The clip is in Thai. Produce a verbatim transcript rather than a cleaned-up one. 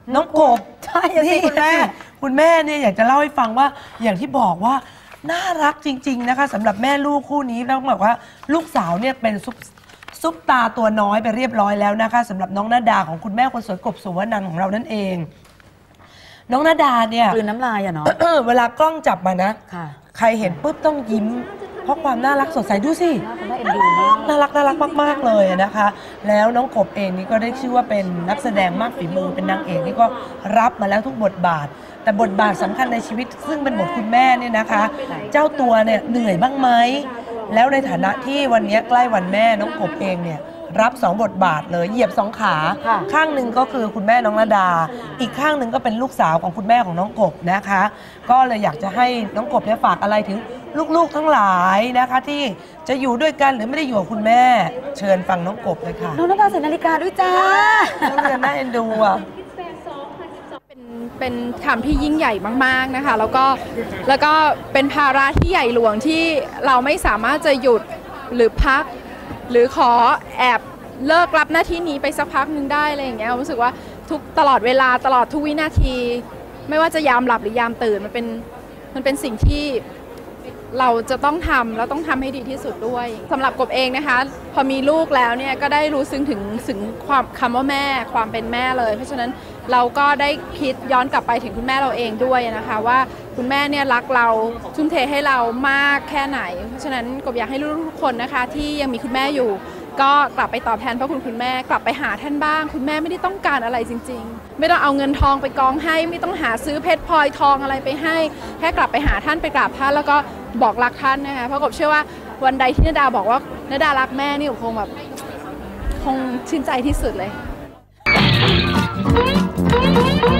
น้องกบใช่ที่คุณแม่คุณแม่เนี่ยอยากจะเล่าให้ฟังว่าอย่างที่บอกว่าน่ารักจริงๆนะคะสำหรับแม่ลูกคู่นี้แล้วบอกว่าลูกสาวเนี่ยเป็นซุปซุปตาตัวน้อยไปเรียบร้อยแล้วนะคะสำหรับน้องณดาของคุณแม่คนสวยกบสุวรรณันท์ของเรานั่นเองน้องณดาเนี่ยกลืนน้ำลายอะเนาะเวลากล้องจับมานะใครเห็นปุ๊บต้องยิ้มเพราะความน่ารักสดใสดูสิน่ารักน่ารักมากๆเลยนะคะแล้วน้องกบเองนี่ก็ได้ชื่อว่าเป็นนักแสดงมากฝีมือเป็นนางเอกนี่ก็รับมาแล้วทุกบทบาทแต่บทบาทสำคัญในชีวิตซึ่งเป็นบทคุณแม่เนี่ยนะคะเจ้าตัวเนี่ยเหนื่อยบ้างไหมแล้วในฐานะที่วันนี้ใกล้วันแม่น้องกบเองเนี่ยรับสองบทบาทเลยเหยียบสองขาข้างหนึ่งก็คือคุณแม่น้องณดาอีกข้างหนึ่งก็เป็นลูกสาวของคุณแม่ของน้องกบนะคะก็เลยอยากจะให้น้องกบเนี่ยฝากอะไรถึงลูกๆทั้งหลายนะคะที่จะอยู่ด้วยกันหรือไม่ได้อยู่กับคุณแม่เชิญฟังน้องกบเลยค่ะน้องณดาใส่นาฬิกาด้วยจ้าน้องณดาน่าเอ็นดูอ่ะเป็นเป็นคำที่ยิ่งใหญ่มากๆนะคะแล้วก็แล้วก็เป็นภาระที่ใหญ่หลวงที่เราไม่สามารถจะหยุดหรือพักหรือขอแอบเลิกรับหน้าที่นี้ไปสักพักหนึ่งได้อะไรอย่างเงี้ยรู้สึกว่าทุกตลอดเวลาตลอดทุกวินาทีไม่ว่าจะยามหลับหรือยามตื่นมันเป็นมันเป็นสิ่งที่เราจะต้องทำแล้วต้องทำให้ดีที่สุดด้วยสำหรับกบเองนะคะพอมีลูกแล้วเนี่ยก็ได้รู้ซึ้งถึงถึงความคำว่าแม่ความเป็นแม่เลยเพราะฉะนั้นเราก็ได้คิดย้อนกลับไปถึงคุณแม่เราเองด้วยนะคะว่าคุณแม่เนี่ยรักเราทุ่มเทให้เรามากแค่ไหนเพราะฉะนั้นกบอยากให้ลูกทุกคนนะคะที่ยังมีคุณแม่อยู่ก็กลับไปตอบแทนพระคุณคุณแม่กลับไปหาท่านบ้างคุณแม่ไม่ได้ต้องการอะไรจริงๆไม่ต้องเอาเงินทองไปกองให้ไม่ต้องหาซื้อเพชรพลอยทองอะไรไปให้แค่กลับไปหาท่านไปกราบท่านแล้วก็บอกรักท่านนะคะเพราะกบเชื่อว่าวันใดที่ณดาบอกว่าณดารักแม่นี่คงแบบคงชื่นใจที่สุดเลย